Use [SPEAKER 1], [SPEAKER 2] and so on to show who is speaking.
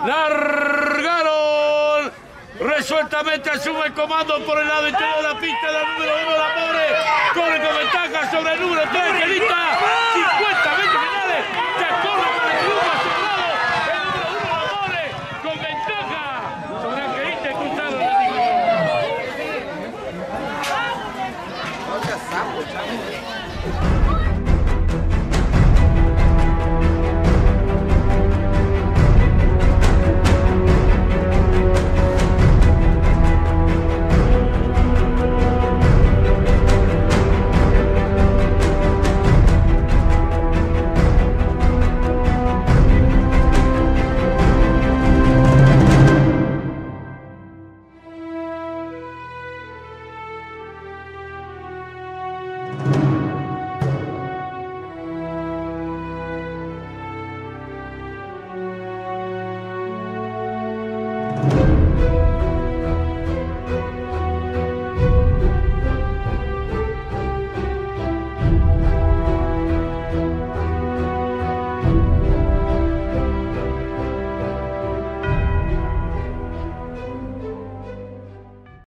[SPEAKER 1] Largaron. Resueltamente asume el comando por el lado interior de la pista del número 1 de Amores. Corre con ventaja sobre el número 3, Angelita.